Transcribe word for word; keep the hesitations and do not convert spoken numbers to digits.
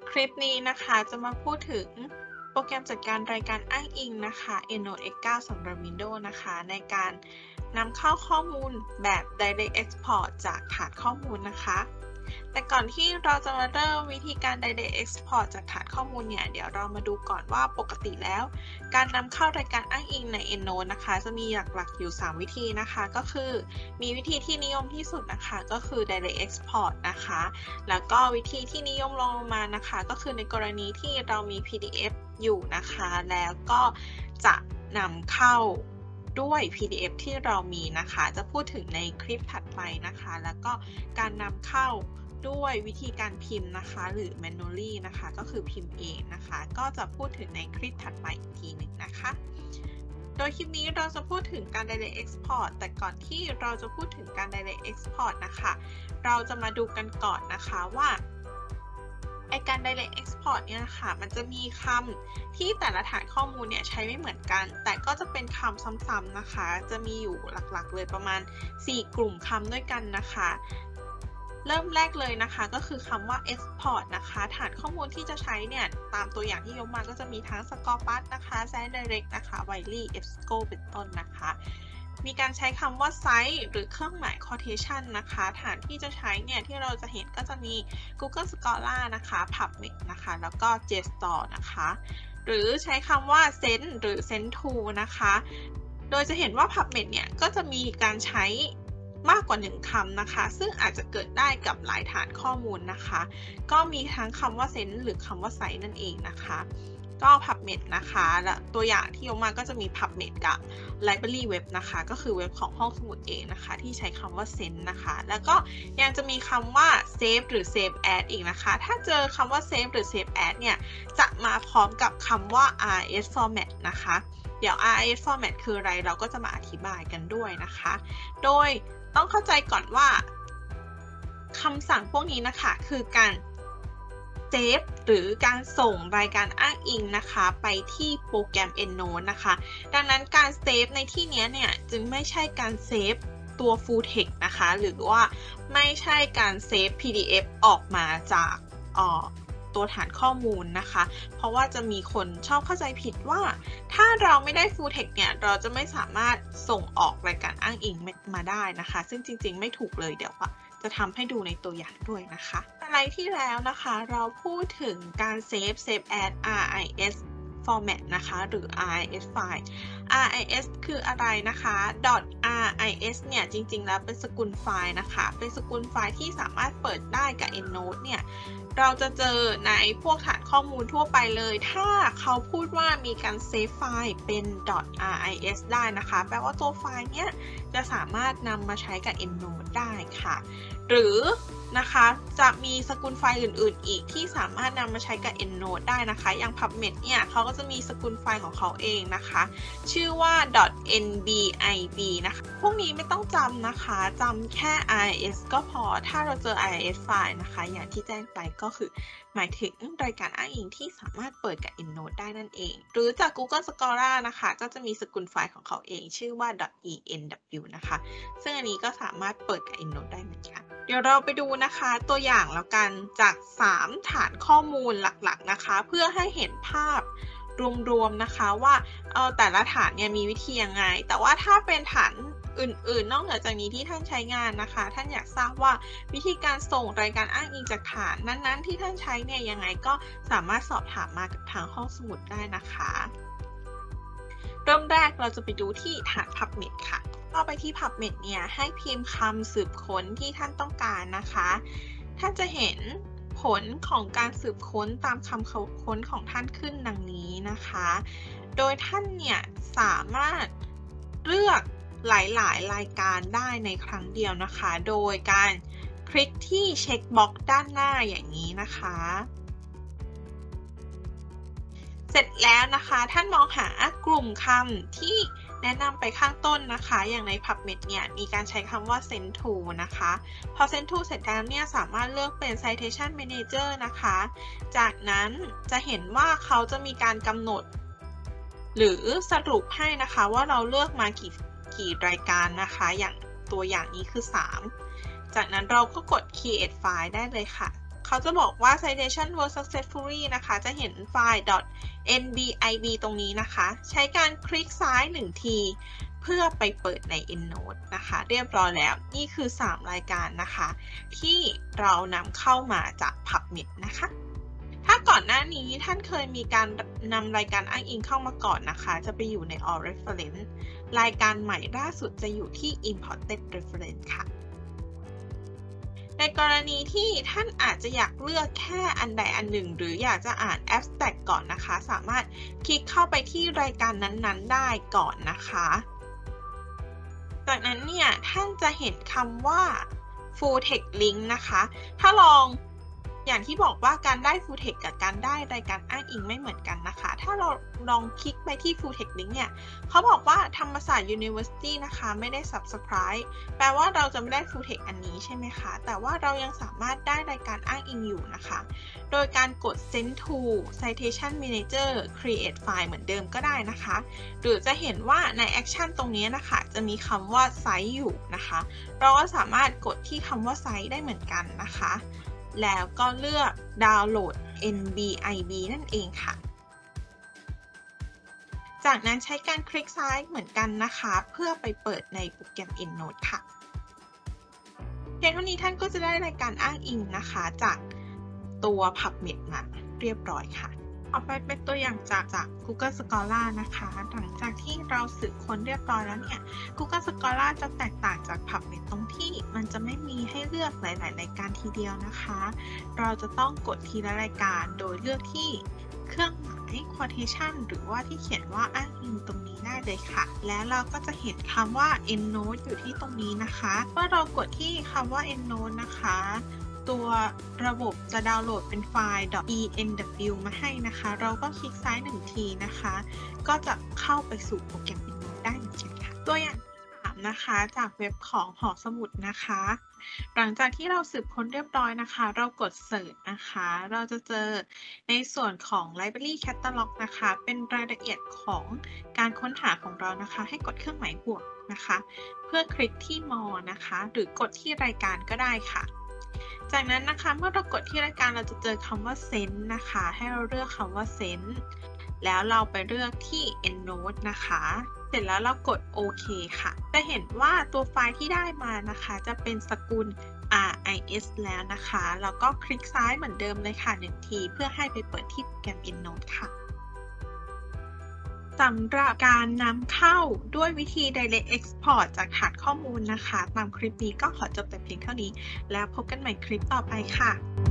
คลิปนี้นะคะจะมาพูดถึงโปรแกรมจัดการรายการอ้างอิงนะคะ EndNote เอ็กซ์ เก้า สำหรับ Windows นะคะในการนำเข้าข้อมูลแบบ Direct Export จากฐานข้อมูลนะคะแต่ก่อนที่เราจะมาเริ่มวิธีการ Direct Export จากฐานข้อมูลเนี่ยเดี๋ยวเรามาดูก่อนว่าปกติแล้วการนำเข้ารายการอ้างอิงใน EndNote นะคะจะมีหลักๆอยู่สามวิธีนะคะก็คือมีวิธีที่นิยมที่สุดนะคะก็คือ Direct Export นะคะแล้วก็วิธีที่นิยมรองลงมานะคะก็คือในกรณีที่เรามี พี ดี เอฟ อยู่นะคะแล้วก็จะนำเข้าด้วย พี ดี เอฟ ที่เรามีนะคะจะพูดถึงในคลิปถัดไปนะคะแล้วก็การนำเข้าด้วยวิธีการพิมพ์นะคะหรือ manually นะคะก็คือพิมพ์เองนะคะก็จะพูดถึงในคลิปถัดไปอีกทีหนึ่งนะคะโดยคลิปนี้เราจะพูดถึงการ Direct Export แต่ก่อนที่เราจะพูดถึงการ Direct Export นะคะเราจะมาดูกันก่อนนะคะว่าไอการ Direct Export เนี่ยนะคะมันจะมีคำที่แต่ละฐานข้อมูลเนี่ยใช้ไม่เหมือนกันแต่ก็จะเป็นคำซ้ำๆนะคะจะมีอยู่หลักๆเลยประมาณสี่กลุ่มคำด้วยกันนะคะเริ่มแรกเลยนะคะก็คือคำว่า export นะคะฐานข้อมูลที่จะใช้เนี่ยตามตัวอย่างที่ยกมาก็จะมีทั้ง Scopus นะคะ ZDirect นะคะ Wiley EBSCO เป็นต้นนะคะมีการใช้คำว่า site หรือเครื่องหมาย quotation นะคะฐานที่จะใช้เนี่ยที่เราจะเห็นก็จะมี Google Scholar นะคะ PubMed นะคะแล้วก็ JSTOR นะคะหรือใช้คำว่า send หรือ send to นะคะโดยจะเห็นว่า PubMed เนี่ยก็จะมีการใช้มากกว่าหนึ่งคำนะคะซึ่งอาจจะเกิดได้กับหลายฐานข้อมูลนะคะก็มีทั้งคำว่า send หรือคำว่า site นั่นเองนะคะก็ PubMed นะคะและตัวอย่างที่ยกมาก็จะมี PubMed กับ Library Web นะคะก็คือเว็บของห้องสมุดเองนะคะที่ใช้คำว่า send นะคะแล้วก็ยังจะมีคำว่า save หรือ save as อีกนะคะถ้าเจอคำว่า save หรือ save as เนี่ยจะมาพร้อมกับคำว่า อาร์ เอส format นะคะเดี๋ยว อาร์ เอส format คืออะไรเราก็จะมาอธิบายกันด้วยนะคะโดยต้องเข้าใจก่อนว่าคำสั่งพวกนี้นะคะคือการเซฟหรือการส่งรายการอ้างอิงนะคะไปที่โปรแกรม EndNote นะคะดังนั้นการเซฟในที่นี้เนี่ยจึงไม่ใช่การเซฟตัว full text นะคะหรือว่าไม่ใช่การเซฟ พี ดี เอฟ ออกมาจากอ่อตัวฐานข้อมูลนะคะเพราะว่าจะมีคนชอบเข้าใจผิดว่าถ้าเราไม่ได้ full text เนี่ยเราจะไม่สามารถส่งออกรายการอ้างอิงมาได้นะคะซึ่งจริงๆไม่ถูกเลยเดี๋ยวจะทำให้ดูในตัวอย่างด้วยนะคะอะไรที่แล้วนะคะเราพูดถึงการ save save as อาร์ ไอ เอส format นะคะหรือ อาร์ ไอ เอส file อาร์ ไอ เอส คืออะไรนะคะ .ris เนี่ยจริงๆแล้วเป็นสกุลไฟล์นะคะเป็นสกุลไฟล์ที่สามารถเปิดได้กับ EndNote เนี่ยเราจะเจอในพวกฐานข้อมูลทั่วไปเลยถ้าเขาพูดว่ามีการเซฟไฟล์เป็น .ris ได้นะคะแปลว่าตัวไฟล์เนี้ยจะสามารถนำมาใช้กับ EndNote ได้ค่ะหรือนะคะจะมีสกุลไฟล์อื่นๆอีกที่สามารถนำมาใช้กับ EndNote ได้นะคะอย่าง PubMed เนี่ยเขาก็จะมีสกุลไฟล์ของเขาเองนะคะชื่อว่า .nbib นะคะพวกนี้ไม่ต้องจำนะคะจำแค่ อาร์ ไอ เอส ก็พอถ้าเราเจอ อาร์ ไอ เอส ไฟล์นะคะอย่างที่แจ้งไปก็คือหมายถึงรายการอ้างอิงที่สามารถเปิดกับ EndNote ได้นั่นเองหรือจาก Google Scholar นะคะก็จะมีสกุลไฟล์ของเขาเองชื่อว่า .enw นะคะซึ่งอันนี้ก็สามารถเปิดกับ EndNote ได้เหมือนกันเดี๋ยวเราไปดูนะคะตัวอย่างแล้วกันจากสามฐานข้อมูลหลักๆนะคะเพื่อให้เห็นภาพรวมๆนะคะว่าเออแต่ละฐานเนี่ยมีวิธียังไงแต่ว่าถ้าเป็นฐานอื่นๆนอกเหนือจากนี้ที่ท่านใช้งานนะคะท่านอยากทราบว่าวิธีการส่งรายการอ้างอิงจากฐานนั้นๆที่ท่านใช้เนี่ยยังไงก็สามารถสอบถามมากับทางห้องสมุดได้นะคะเริ่มแรกเราจะไปดูที่ฐาน PubMed ค่ะเข้าไปที่ PubMed เนี่ยให้พิมพ์คำสืบค้นที่ท่านต้องการนะคะท่านจะเห็นผลของการสืบค้นตามคำค้นของท่านขึ้นดังนี้นะคะโดยท่านเนี่ยสามารถเลือกหลายๆรายการได้ในครั้งเดียวนะคะโดยการคลิกที่เช็คบ็อกซ์ด้านหน้าอย่างนี้นะคะเสร็จแล้วนะคะท่านมองหากลุ่มคำที่แนะนำไปข้างต้นนะคะอย่างใน PubMed เนี่ยมีการใช้คำว่า send to นะคะพอ send to เสร็จแล้วเนี่ยสามารถเลือกเป็น citation manager นะคะจากนั้นจะเห็นว่าเขาจะมีการกำหนดหรือสรุปให้นะคะว่าเราเลือกมากี่กี่รายการนะคะอย่างตัวอย่างนี้คือสามจากนั้นเราก็กด create file ได้เลยค่ะเขาจะบอกว่า citation was successfully นะคะจะเห็นไฟล์ .nbib ตรงนี้นะคะใช้การคลิกซ้ายหนึ่งทีเพื่อไปเปิดใน EndNote นะคะเรียบร้อยแล้วนี่คือสามรายการนะคะที่เรานำเข้ามาจาก PubMed นะคะถ้าก่อนหน้านี้ท่านเคยมีการนำรายการอ้างอิงเข้ามาก่อนนะคะจะไปอยู่ใน all reference รายการใหม่ล่าสุดจะอยู่ที่ imported reference ค่ะในกรณีที่ท่านอาจจะอยากเลือกแค่อันใดอันหนึ่งหรืออยากจะอ่าน abstract ก่อนนะคะสามารถคลิกเข้าไปที่รายการนั้นๆได้ก่อนนะคะจากนั้นเนี่ยท่านจะเห็นคำว่า full text link นะคะถ้าลองอย่างที่บอกว่าการได้ full text กับการได้รายการอ้างอิงไม่เหมือนกันนะคะถ้าเราลองคลิกไปที่ full text link เนี่ยเขาบอกว่าธรรมศาสตร์ University นะคะไม่ได้ subscribe แปลว่าเราจะไม่ได้ full text อันนี้ใช่ไหมคะแต่ว่าเรายังสามารถได้รายการอ้างอิงอยู่นะคะโดยการกด send to citation manager create file เหมือนเดิมก็ได้นะคะหรือจะเห็นว่าใน action ตรงนี้นะคะจะมีคำว่า cite อยู่นะคะเราก็สามารถกดที่คำว่า cite ได้เหมือนกันนะคะแล้วก็เลือกดาวน์โหลด nbib นั่นเองค่ะจากนั้นใช้การคลิกซ้ายเหมือนกันนะคะเพื่อไปเปิดในโปรแกรม EndNote ค่ะเพียงเท่านี้ท่านก็จะได้รายการอ้างอิงนะคะจากตัว PubMed มาเรียบร้อยค่ะต่อไปเป็นตัวอย่างจากจาก Google Scholar นะคะหลังจากที่เราสืบค้นเรียบร้อยแล้วเนี่ย Google Scholar จะแตกต่างจาก PubMed ตรงที่มันจะไม่มีให้เลือกหลายๆรายการทีเดียวนะคะเราจะต้องกดทีละรายการโดยเลือกที่เครื่องหมาย quotation หรือว่าที่เขียนว่าอ้างอิงตรงนี้ได้เลยค่ะแล้วเราก็จะเห็นคำว่า EndNote อยู่ที่ตรงนี้นะคะเมื่อเรากดที่คำว่า EndNote นะคะตัวระบบจะดาวน์โหลดเป็นไฟล์ .enw มาให้นะคะเราก็คลิกซ้ายหนึ่งทีนะคะก็จะเข้าไปสู่โปรแกรม EndNote ได้เหมือนกันค่ะตัวอย่างที่สามนะคะจากเว็บของหอสมุดนะคะหลังจากที่เราสืบค้นเรียบร้อยนะคะเรากด Search นะคะเราจะเจอในส่วนของ Library Catalog นะคะเป็นรายละเอียดของการค้นหาของเรานะคะให้กดเครื่องหมายบวกนะคะเพื่อคลิกที่ More นะคะหรือกดที่รายการก็ได้ค่ะจากนั้นนะคะเมื่อเรากดที่รายการเราจะเจอคำว่า Send นะคะให้เราเลือกคำว่า Send แล้วเราไปเลือกที่ EndNote นะคะเสร็จแล้วเรากดโอเคค่ะจะเห็นว่าตัวไฟล์ที่ได้มานะคะจะเป็นสกุล อาร์ ไอ เอส แล้วนะคะแล้วก็คลิกซ้ายเหมือนเดิมเลยค่ะหนึ่งทีเพื่อให้ไปเปิดที่โปรแกรม EndNote ค่ะสำหรับการนำเข้าด้วยวิธี Direct Export จากฐานข้อมูลนะคะตามคลิปนี้ก็ขอจบแต่เพียงเท่านี้แล้วพบกันใหม่คลิปต่อไปค่ะ